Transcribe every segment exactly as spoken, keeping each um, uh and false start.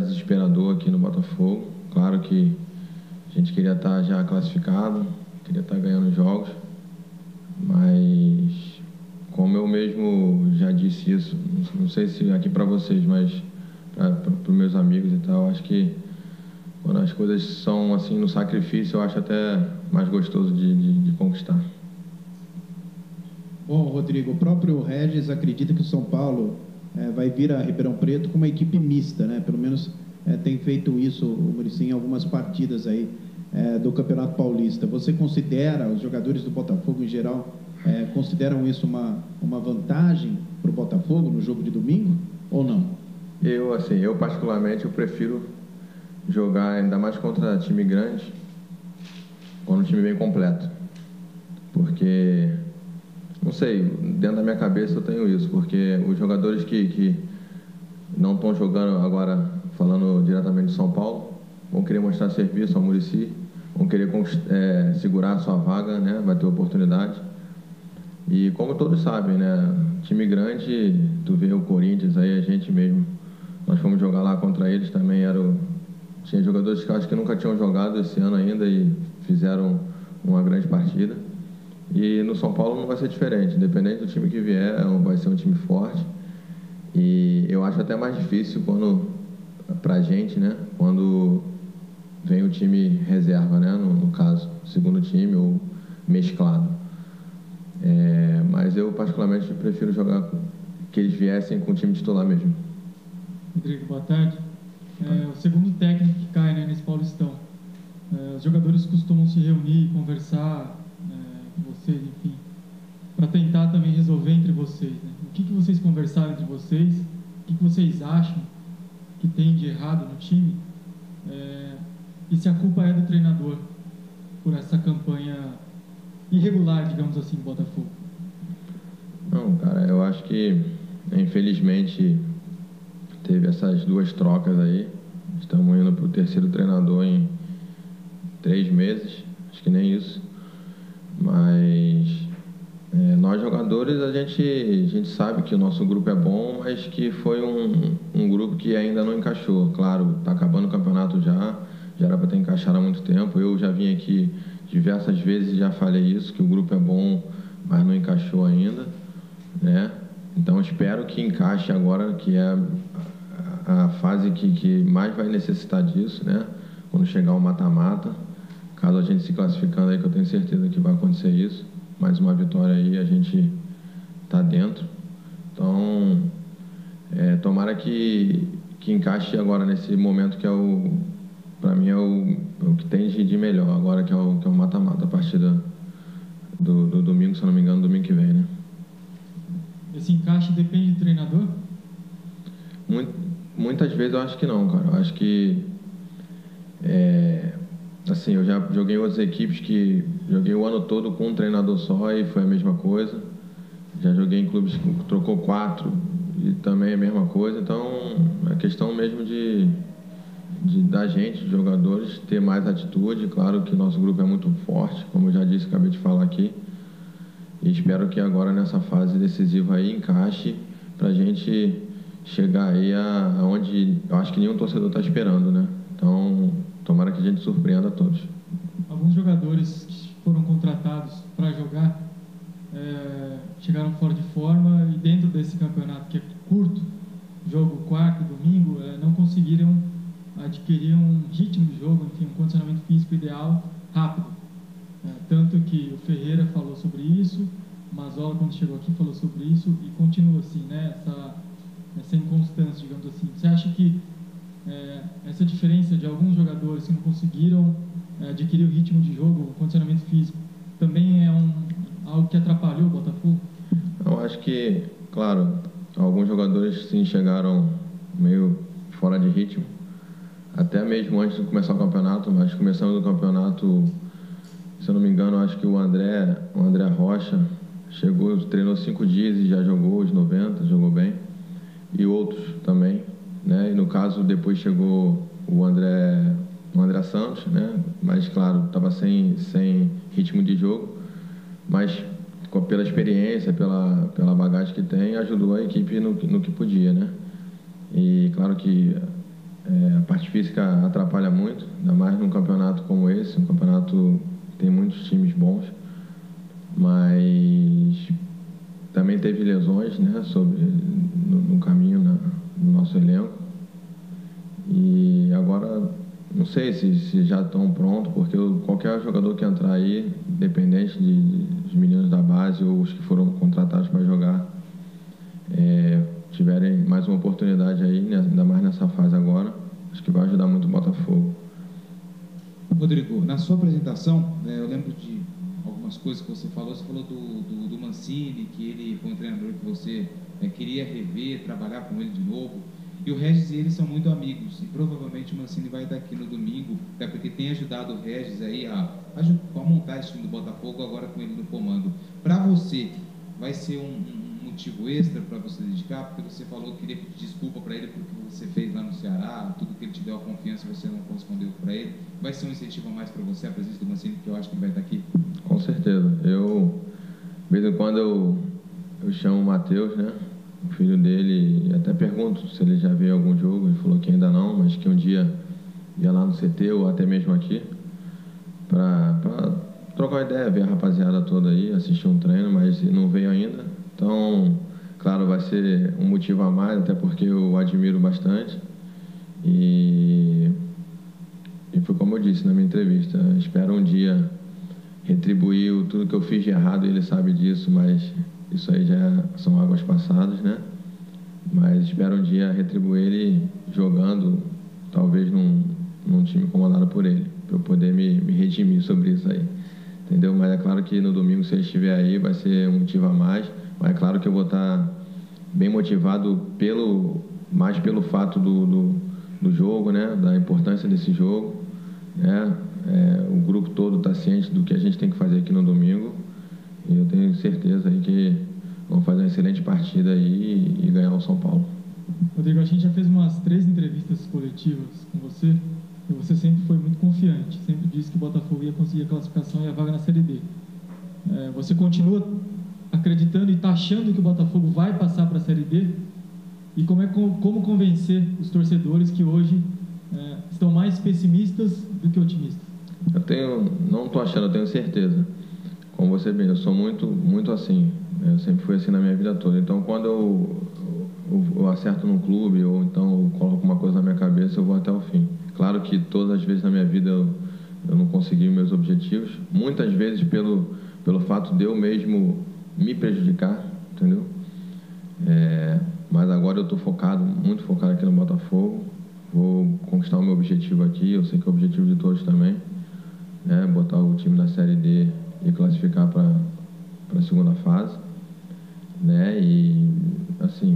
desesperador aqui no Botafogo. Claro que a gente queria estar já classificado, queria estar ganhando jogos, mas como eu mesmo já disse isso, não sei se aqui para vocês, mas para os meus amigos e tal, acho que quando as coisas são assim no sacrifício, eu acho até mais gostoso de, de, de conquistar. Bom, Rodrigo, o próprio Regis acredita que o São Paulo é, vai vir a Ribeirão Preto com uma equipe mista, né? Pelo menos é, tem feito isso o Muricy em algumas partidas aí é, do Campeonato Paulista. Você considera, os jogadores do Botafogo em geral, é, consideram isso uma, uma vantagem para o Botafogo no jogo de domingo ou não? Eu, assim, eu particularmente, eu prefiro jogar ainda mais contra time grande, quando o time vem completo. Porque, não sei, dentro da minha cabeça eu tenho isso, porque os jogadores que, que não estão jogando agora, falando diretamente de São Paulo, vão querer mostrar serviço ao Muricy, vão querer é, segurar a sua vaga, né? Vai ter oportunidade. E como todos sabem, né? Time grande, tu vê o Corinthians aí, a gente mesmo, nós fomos jogar lá contra eles, também era o, tinha jogadores que eu acho que nunca tinham jogado esse ano ainda e fizeram uma grande partida. E no São Paulo não vai ser diferente, independente do time que vier, vai ser um time forte. E eu acho até mais difícil quando, pra gente, né? Quando vem o time reserva, né? No, no caso, segundo time ou mesclado. É, mas eu particularmente prefiro jogar que eles viessem com o time titular mesmo. Rodrigo, boa tarde. É, o segundo técnico que cai, né, nesse Paulistão. É, os jogadores costumam se reunir, conversar é, com vocês, enfim, para tentar também resolver entre vocês. Né? O que, que vocês conversaram entre vocês? O que, que vocês acham que tem de errado no time? É, e se a culpa é do treinador por essa campanha irregular, digamos assim, do Botafogo? Não, cara, eu acho que, infelizmente, teve essas duas trocas aí. Estamos indo para o terceiro treinador em três meses, acho que nem isso. Mas é, nós jogadores, a gente, a gente sabe que o nosso grupo é bom, mas que foi um, um grupo que ainda não encaixou. Claro, está acabando o campeonato já, já era para ter encaixado há muito tempo. Eu já vim aqui diversas vezes e já falei isso, que o grupo é bom, mas não encaixou ainda, né? Então espero que encaixe agora, que é a fase que, que mais vai necessitar disso, né? Quando chegar o mata-mata, caso a gente se classificando aí, que eu tenho certeza que vai acontecer isso, mais uma vitória aí, a gente tá dentro. Então, é, tomara que, que encaixe agora nesse momento que é o, para mim é o, o que tem de, de melhor agora, que é o que é o mata-mata, a partir do, do, do domingo, se eu não me engano, domingo que vem, né? Esse encaixe depende do treinador? Muito, muitas vezes eu acho que não, cara. Eu acho que é, assim, eu já joguei em outras equipes que joguei o ano todo com um treinador só e foi a mesma coisa. Já joguei em clubes que trocou quatro e também é a mesma coisa. Então é questão mesmo de, de da gente, jogadores, ter mais atitude. Claro que nosso grupo é muito forte, como eu já disse, acabei de falar aqui. E espero que agora nessa fase decisiva aí encaixe para a gente chegar aí a, aonde eu acho que nenhum torcedor está esperando, né? Então, tomara que a gente surpreenda a todos. Alguns jogadores que foram contratados para jogar é, chegaram fora de forma e dentro desse campeonato que é curto, jogo quarto, domingo, é, não conseguiram adquirir um ritmo de jogo, enfim, um condicionamento físico ideal rápido. É, tanto que o Ferreira falou sobre isso, o Mazzola, quando chegou aqui, falou sobre isso e continua assim, né? Essa, essa inconstância, digamos assim. Você acha que é, essa diferença de alguns jogadores que não conseguiram é, adquirir o ritmo de jogo, o condicionamento físico, também é um, algo que atrapalhou o Botafogo? Eu acho que, claro, alguns jogadores sim chegaram meio fora de ritmo, até mesmo antes de começar o campeonato, mas começando o campeonato, se eu não me engano, acho que o André, o André Rocha chegou, treinou cinco dias e já jogou os noventa, jogou bem. E outros também, né? E no caso, depois chegou o André, o André Santos, né? Mas, claro, estava sem, sem ritmo de jogo. Mas, pela experiência, pela, pela bagagem que tem, ajudou a equipe no, no que podia, né? E, claro que É, a parte física atrapalha muito, ainda mais num campeonato como esse, um campeonato que tem muitos times bons, mas também teve lesões, né, sobre, no, no caminho, na, no nosso elenco. E agora, não sei se, se já estão prontos, porque eu, qualquer jogador que entrar aí, independente de, de, dos meninos da base ou os que foram contratados para jogar, é, tiverem mais uma oportunidade aí, né, ainda mais nessa fase agora, acho que vai ajudar muito o Botafogo. Rodrigo, na sua apresentação, né, eu lembro de algumas coisas que você falou. Você falou do, do, do Mancini, que ele foi um treinador que você é, queria rever, trabalhar com ele de novo. E o Regis e ele são muito amigos, e provavelmente o Mancini vai estar aqui no domingo, até porque tem ajudado o Regis aí a, a, a montar esse time do Botafogo, agora com ele no comando. Para você, vai ser um, um motivo extra para você dedicar? Porque você falou que queria pedir desculpa para ele porque você fez lá no Ceará, tudo que ele te deu a confiança você não correspondeu para ele. Vai ser um incentivo a mais para você, a presença do Mancini, porque eu acho que ele vai estar aqui? Com certeza. Eu, de vez em quando, eu, eu chamo o Matheus, né? O filho dele, e até pergunto se ele já viu algum jogo. Ele falou que ainda não, mas que um dia ia lá no C T ou até mesmo aqui para trocar uma ideia, ver a rapaziada toda aí, assistir um treino, mas não veio ainda. Então, claro, vai ser um motivo a mais, até porque eu admiro bastante. E, e foi como eu disse na minha entrevista, espero um dia retribuir tudo que eu fiz de errado, ele sabe disso, mas isso aí já são águas passadas, né? Mas espero um dia retribuir ele jogando, talvez num, num time comandado por ele, para eu poder me, me redimir sobre isso aí, entendeu? Mas é claro que no domingo, se ele estiver aí, vai ser um motivo a mais, mas é claro que eu vou estar bem motivado pelo, mais pelo fato do, do, do jogo, né? Da importância desse jogo, né? É, o grupo todo está ciente do que a gente tem que fazer aqui no domingo. E eu tenho certeza aí que vamos fazer uma excelente partida aí e, e ganhar o São Paulo. Rodrigo, a gente já fez umas três entrevistas coletivas com você e você sempre foi muito confiante, sempre disse que o Botafogo ia conseguir a classificação e a vaga na Série D. É, você continua acreditando e está achando que o Botafogo vai passar para a Série D? E como, é, como convencer os torcedores que hoje é, estão mais pessimistas do que otimistas? Eu tenho, não estou achando, eu tenho certeza. Como você bem, eu sou muito, muito assim. Eu sempre fui assim na minha vida toda. Então, quando eu, eu, eu acerto num clube ou então eu coloco uma coisa na minha cabeça, eu vou até o fim. Claro que todas as vezes na minha vida eu, eu não consegui meus objetivos. Muitas vezes pelo, pelo fato de eu mesmo me prejudicar, entendeu? É, mas agora eu estou focado, muito focado aqui no Botafogo. Vou conquistar o meu objetivo aqui. Eu sei que é o objetivo de todos também. É, botar o time na Série D e classificar para a segunda fase, né? E assim,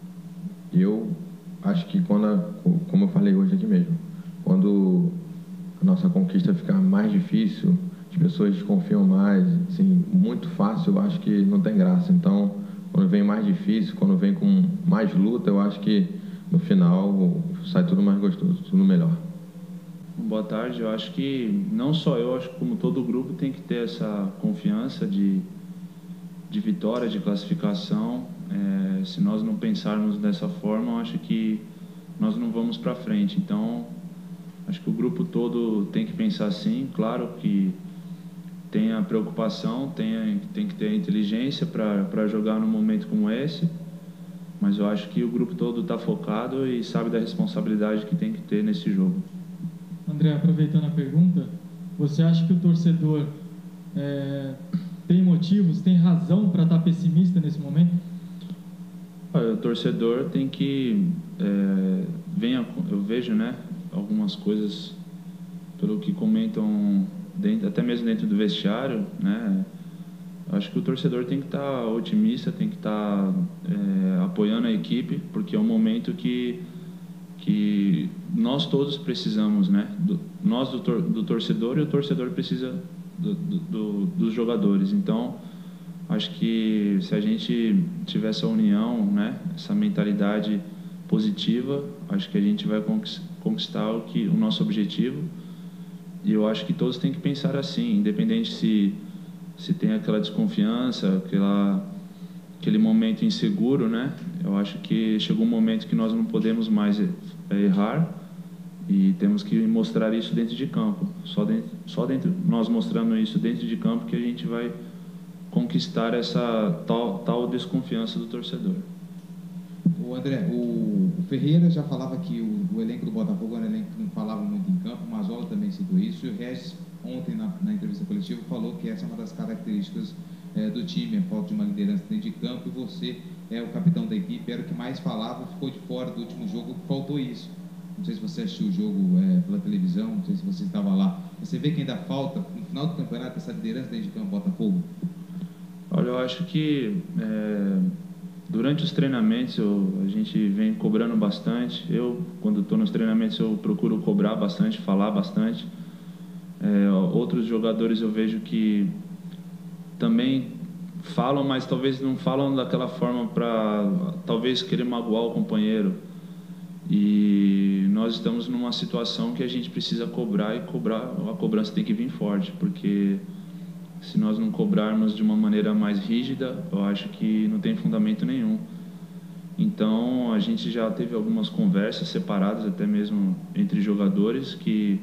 eu acho que quando, a, como eu falei hoje aqui mesmo, quando a nossa conquista ficar mais difícil, as pessoas desconfiam mais, assim, muito fácil, eu acho que não tem graça. Então, quando vem mais difícil, quando vem com mais luta, eu acho que no final sai tudo mais gostoso, tudo melhor. Boa tarde. Eu acho que não só eu, acho que como todo o grupo tem que ter essa confiança de, de vitória, de classificação. É, se nós não pensarmos dessa forma, eu acho que nós não vamos para frente. Então, acho que o grupo todo tem que pensar assim. Claro que tem a preocupação, tem, a, tem que ter a inteligência para jogar num momento como esse, mas eu acho que o grupo todo está focado e sabe da responsabilidade que tem que ter nesse jogo. André, aproveitando a pergunta, você acha que o torcedor é, tem motivos, tem razão para estar pessimista nesse momento? Olha, o torcedor tem que... É, venha, eu vejo, né, algumas coisas, pelo que comentam, dentro, até mesmo dentro do vestiário, né, acho que o torcedor tem que estar otimista, tem que estar é, apoiando a equipe, porque é um momento que... que nós todos precisamos, né? Do, nós do, tor do torcedor e o torcedor precisa do, do, do, dos jogadores. Então, acho que se a gente tiver essa união, né? Essa mentalidade positiva, acho que a gente vai conquistar o, que, o nosso objetivo. E eu acho que todos têm que pensar assim, independente se, se tem aquela desconfiança, aquela, aquele momento inseguro, né? Eu acho que chegou um momento que nós não podemos mais errar, E temos que mostrar isso dentro de campo. Só dentro, só dentro, nós mostrando isso dentro de campo que a gente vai conquistar essa tal, tal desconfiança do torcedor. O André, o, o Ferreira já falava que o, o elenco do Botafogo era um elenco que não falava muito em campo, o Mazola também citou isso, e o Regis ontem na, na entrevista coletiva falou que essa é uma das características é, do time, a falta de uma liderança dentro de campo, e você é o capitão da equipe, era o que mais falava, ficou de fora do último jogo, faltou isso. Não sei se você assistiu o jogo é, pela televisão, não sei se você estava lá. Você vê que ainda falta, no final do campeonato, essa liderança dentro de campo Botafogo? Olha, eu acho que é, durante os treinamentos eu, a gente vem cobrando bastante. Eu, quando estou nos treinamentos, eu procuro cobrar bastante, falar bastante. É, outros jogadores eu vejo que também falam, mas talvez não falam daquela forma para talvez querer magoar o companheiro. E nós estamos numa situação que a gente precisa cobrar, e cobrar, a cobrança tem que vir forte, porque se nós não cobrarmos de uma maneira mais rígida, eu acho que não tem fundamento nenhum. Então a gente já teve algumas conversas separadas, até mesmo entre jogadores, que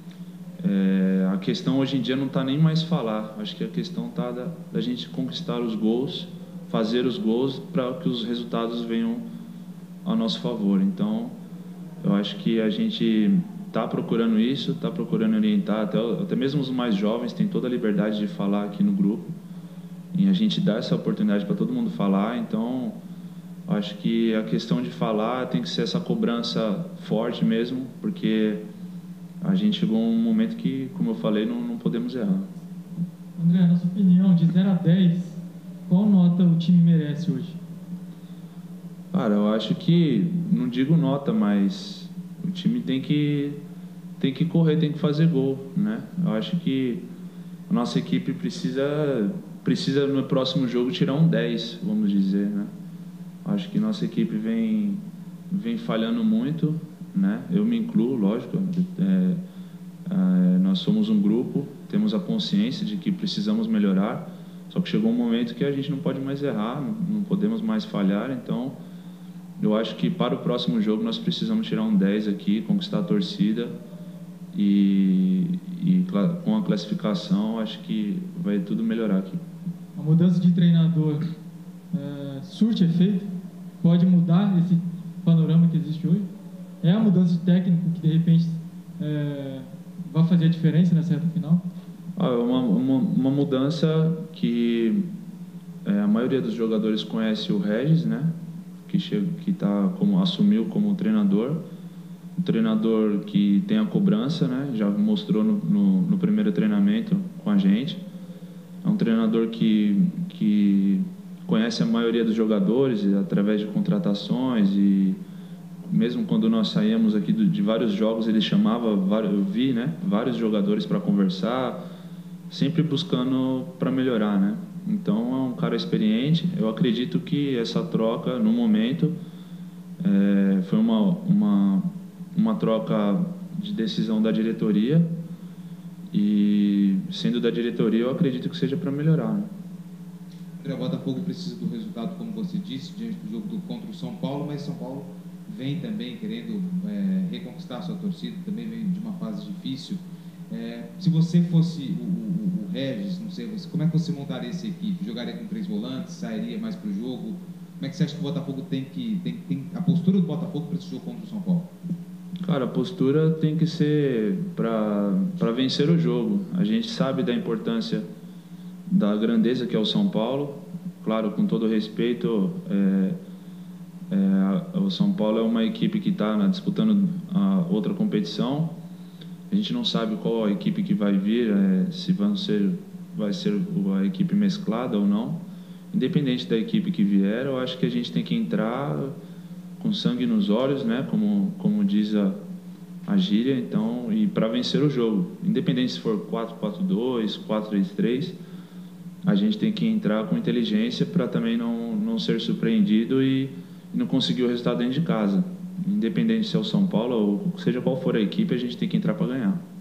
é, a questão hoje em dia não está nem mais falar, acho que a questão está da, da gente conquistar os gols, fazer os gols para que os resultados venham a nosso favor. Então eu acho que a gente está procurando isso, está procurando orientar, até, até mesmo os mais jovens têm toda a liberdade de falar aqui no grupo, e a gente dá essa oportunidade para todo mundo falar. Então acho que a questão de falar tem que ser essa cobrança forte mesmo, porque a gente chegou a um momento que, como eu falei, não, não podemos errar. André, na sua opinião, de zero a dez, qual nota o time merece hoje? Cara, eu acho que, não digo nota, mas o time tem que, tem que correr, tem que fazer gol, né? Eu acho que a nossa equipe precisa, precisa no próximo jogo tirar um dez, vamos dizer, né? Acho que nossa equipe vem, vem falhando muito, né? Eu me incluo, lógico. É, é, nós somos um grupo, temos a consciência de que precisamos melhorar, só que chegou um momento que a gente não pode mais errar, não, não podemos mais falhar. Então eu acho que para o próximo jogo nós precisamos tirar um dez aqui, conquistar a torcida, e, e com a classificação acho que vai tudo melhorar aqui. A mudança de treinador é, surte efeito? Pode mudar esse panorama que existe hoje? É a mudança de técnico que de repente é, vai fazer a diferença nessa reta final? Ah, é uma, uma, uma mudança que é, a maioria dos jogadores conhece o Regis, né? Que, chega, que tá como, assumiu como treinador, um treinador que tem a cobrança, né? Já mostrou no, no, no primeiro treinamento com a gente. É um treinador que, que conhece a maioria dos jogadores através de contratações, e mesmo quando nós saímos aqui de vários jogos, ele chamava, eu vi, né? Vários jogadores para conversar, sempre buscando para melhorar, né? Então é um cara experiente. Eu acredito que essa troca, no momento, é, foi uma, uma, uma troca de decisão da diretoria, e sendo da diretoria eu acredito que seja para melhorar, né? O Botafogo precisa do resultado, como você disse, diante do jogo do, contra o São Paulo, mas São Paulo vem também querendo é, reconquistar a sua torcida, também vem de uma fase difícil. É, se você fosse o, o, o Regis, não sei, você, como é que você montaria essa equipe? Jogaria com três volantes? Sairia mais para o jogo? Como é que você acha que o Botafogo tem que... Tem, tem a postura do Botafogo para esse jogo contra o São Paulo? Cara, a postura tem que ser para vencer o jogo. A gente sabe da importância da grandeza que é o São Paulo. Claro, com todo respeito, é, é, o São Paulo é uma equipe que está disputando a outra competição. A gente não sabe qual a equipe que vai vir, é, se vão ser, vai ser a equipe mesclada ou não. Independente da equipe que vier, eu acho que a gente tem que entrar com sangue nos olhos, né? Como, como diz a, a gíria, então, e para vencer o jogo. Independente se for quatro quatro dois, quatro três três, a gente tem que entrar com inteligência para também não, não ser surpreendido e, e não conseguir o resultado dentro de casa. Independente se é o São Paulo ou seja qual for a equipe, a gente tem que entrar para ganhar.